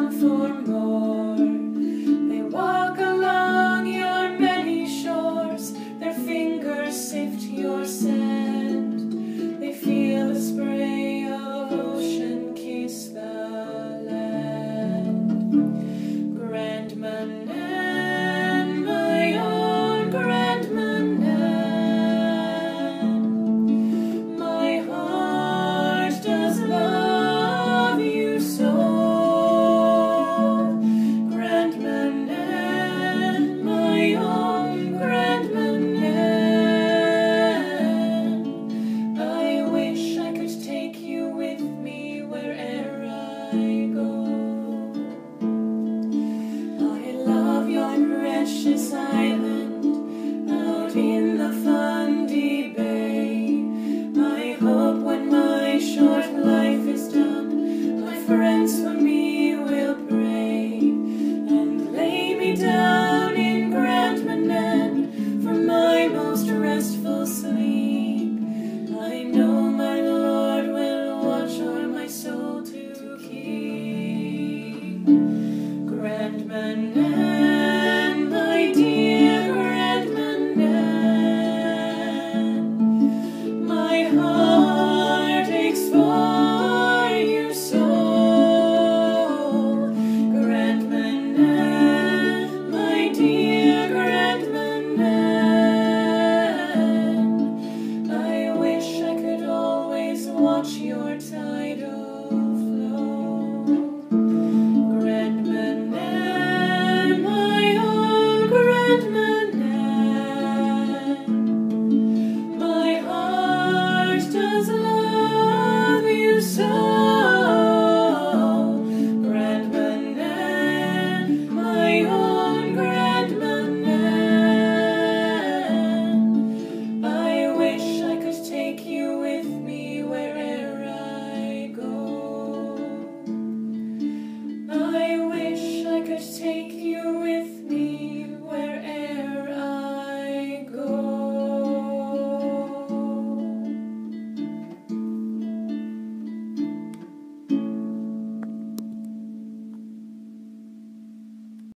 long for more. They walk along your many shores, their fingers sift your sand. They feel the spray of ocean kiss the land. Grand Manan, my own Grand Manan, my heart does love you so. Grand Manan, my own Grand Manan, I wish I could take you with me where'er I go. I love your precious island out in the Fundy Bay. I hope when my short life is done, my friends for me will pray and lay me down in Grand Manan for my most restful sleep. I know my Lord will watch o'er my soul to keep. Grand Manan, my dear Grand Manan, my heart aches for you so. Grand Manan, my dear Grand Manan, I wish I could always watch your tidal flow. Grand Manan, my own Grand Manan, my heart does love you so. Grand Manan, my own Grand Manan, I wish I could take you with me where'er I go. I wish I could take you with